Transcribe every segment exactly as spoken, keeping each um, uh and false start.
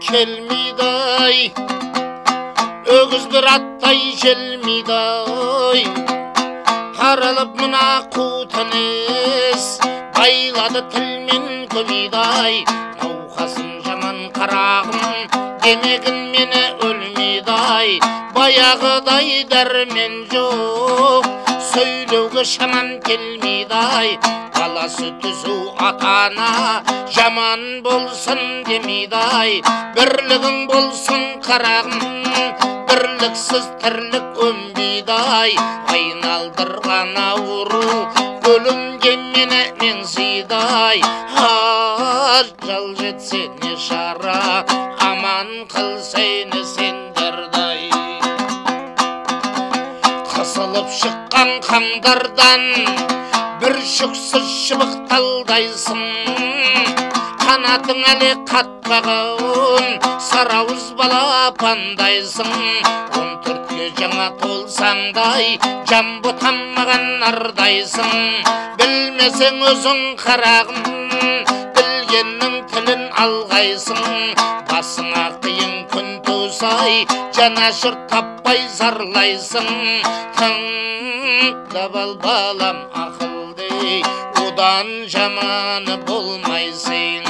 келмейді-ай, өгіз бір аттай желмейді-ай. Таралып мына қу тыныс, байлады тілмен көмейді-ай. Науқасым жаман қарағым, демегін мені өлмейді-ай. Баяғыдай дәрмен жоқ, сөйлеуге шамам келмейді-ай. Баласы түзу атана, жаман болсын демейді-ай. Бірлігің болсын қарағым, бірліксіз тірлік өнбейді-ай. Айналдырған ауру, өлімге мені меңзейді-ай. Ажал жетсе не шара, аман қылсайны сендерді-ай. Қысылып шыққан қамдардан бір шүксіз шыбықталдайсың. Қанатың әлі қатпаған сарауыз балапандайсың. Он төртке жаңа толсаңдай жамбы таммаған ардайсың. Білмесең өзің қарағым, білгеннің тілін алғайсың. Басыңа қиын күн тусай, жанашыр таппай зарлайсың. Тыңдап ал балам ақылды, одан жаманы болмайсың.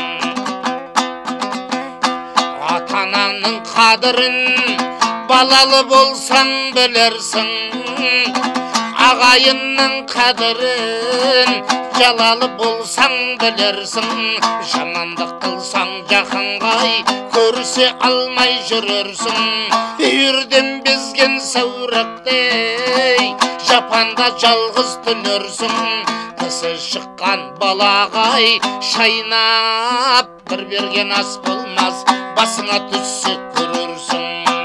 Ата-ананың қадірін балалы болсаң білерсің. Ағайынның қадірін жалалы болсаң білерсің. Жамандық қылсаң жақынғай, көрсе алмай жүрерсің. Үйірден безген саурақтей, жапанда жалғыз түнерсің. Тісі шыққан балағай, шайнап бір берген ас болмас, басыңа түссе көрерсің.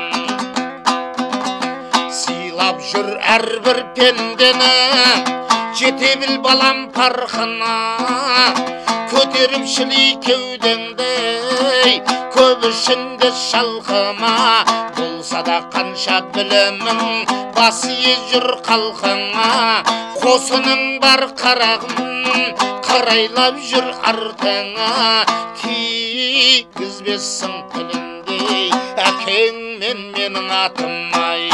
Сыйлап жүр әрбір пендені, жете біл балам парқына. Көтеріп шілей кеудеңді, көп ішінде шалқыма. Болса да қанша білімің, басы жүр қалқыңа. Қосының бар қарағым, қарайлап жүр артыңа. Тигізбессің тіліңде, әкең мен менің атым-ай.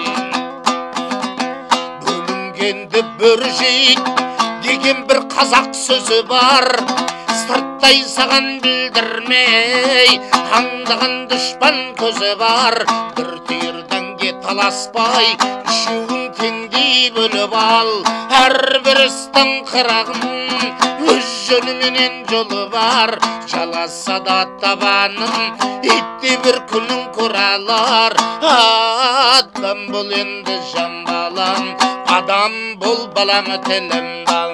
Бөлінгенді бір жейт деген бір қазақ сөзі бар. Сырттай саған білдірмей, аңдаған дұшпан көзі бар. Бір түйірденге таласпай, үшеуін теңдей бөліп ал. Әрбір істің қырағым, өз жөніменен жолы бар. Жаласа да табаным, итте бір күнің құралар. Адам бол енді жан балам, адам бол балам тілім бал.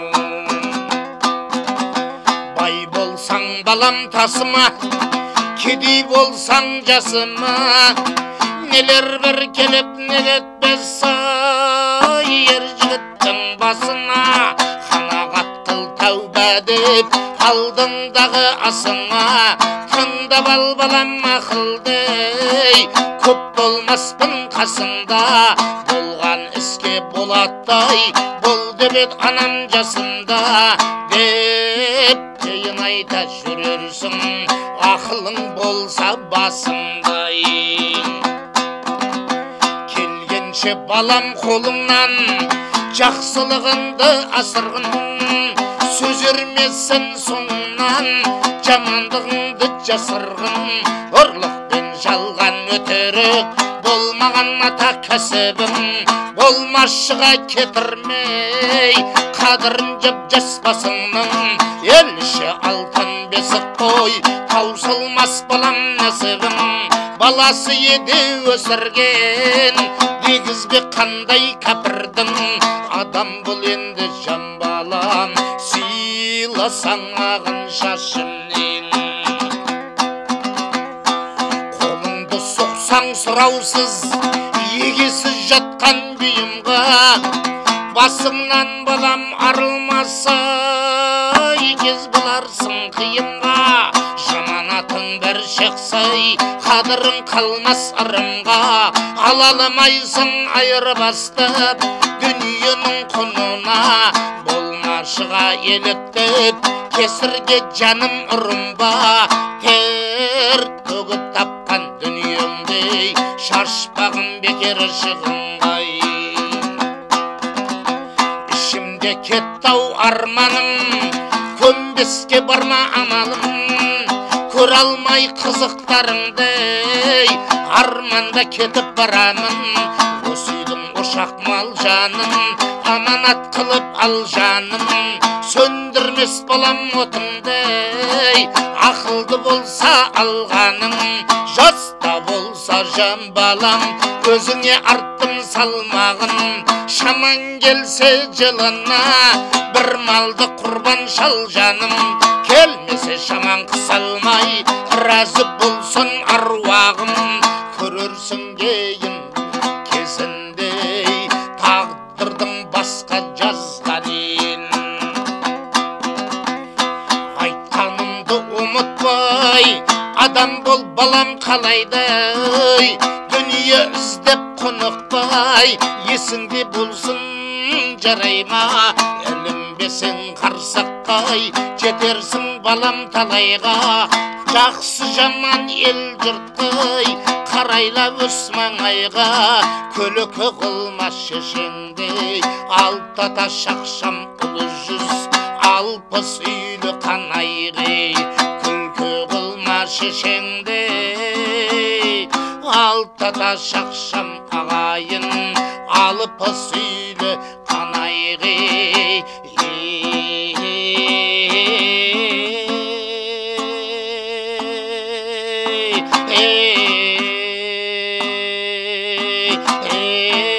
Бай болсаң балам тасыма, кедей болсаң жасыма. Нелер бір келіп нелетпес-ай, ер жігіттің басына. Қанағат қыл тәубә деп алдыңдағы асыңа. Тыңдап ал балам ақылды-ай, көп болмаспын қасыңда. Болған іске болаттай, бол деп ед анам жасында. Деп жайын айта жүрерсің, ақылың болса басыңдай. Келгенше балам қолыңнан, жақсылығынды асырғын. Сөз ермесін соңынан, жамандығыңды жасырғын. Ұрлық пен жалған өтірік болмаған ата кәсібің. Болмашыға кетірмей, қадырын жеп жас басыңның. Елші алтын бесік қой, таусылмас балам нәсібің. Баласы еді өсірген, дегізбе қандай кәпірдің. Адам бұл енді жан балам, сыйласаң ағын шашымнен. Қолыңды соқсаң сұраусыз, егесіз жатқан бұйымға. Басыңнан балам арылмаса, кез боларсың қиынға. Жаманатың бір шықсай, қадырың қалмас ырымға. Алалымайсың айырбастап дүниенің құнына. Болма шыға еліктеп кесірге жаным ұрынба тер төгіп тапқан дүниеңдей шашпағым бекер шығынбай ішімде кетті-ау арманым көнбеске барма амалым көре алмай қызықтарыңды арманда кетіп барамын осы үйдің ошақ мал жаным аманат қылып ал жаным сөндірмес балам отыңды ақылды болса алғаным жаста болса жан балам өзіңе арттым салмағын шаман келсе жылына бір малды құрбан шал жаным келмесе шаман қысалмай разы болсын аруағым көрерсің кейін кезінде тағдырдың басқа жазғанын айтқанымды ұмытпай адам бол балам қалайды дүние іздеп құнықпай есіңде болсын жарай ма ілінбесең қарсаққай жетерсің балам талайға жақсы жаман ел жұрттай қарайла өс маңайға көлөкі қылма шешеңдей алтата шақшам ұлы жүз алпыс үйлі қанайғы күлкі қылма шешеңдей алтата шақшам ағайын алпыс үйлі қанайғы Hey